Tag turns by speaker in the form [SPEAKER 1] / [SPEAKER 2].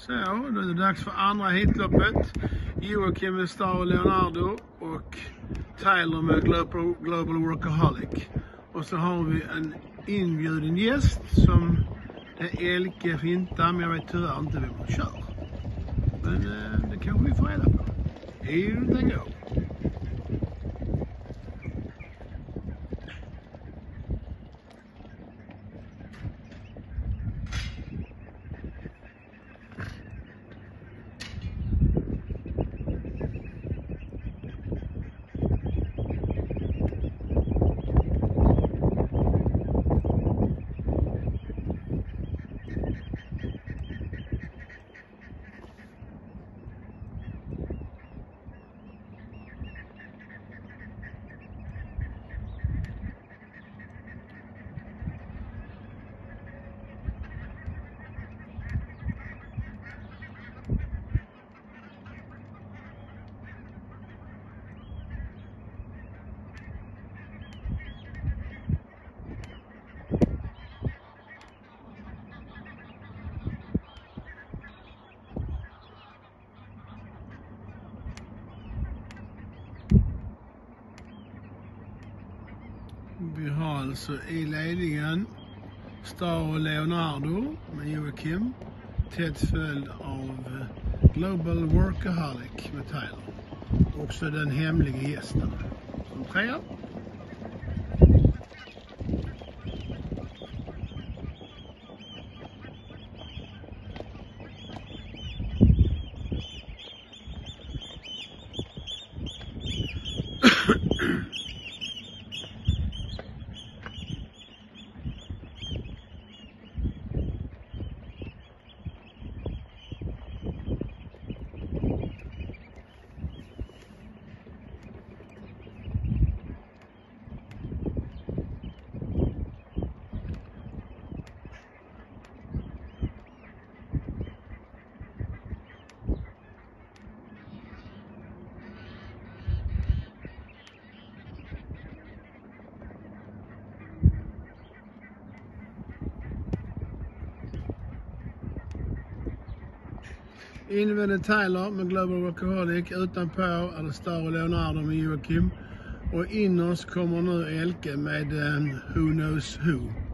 [SPEAKER 1] Så, då är det dags för andra hitloppet. Joakim med Star och Leonardo och Tyler med Global Workaholic. Och så har vi en inbjuden gäst som är Elke Finta, men jag vet tyvärr inte vem hon kör. Men det kanske vi får reda på. Here they go. Vi har alltså i ledningen Star och Leonardo med Joakim, tätt följd av Global Workaholic med Tyler. Också den hemliga gästen som trea. Invändigt Tyler med Global Workaholic, utanpå är det Star och Leonardo med Joakim. Och inåt kommer nu Elke med Who Knows Who.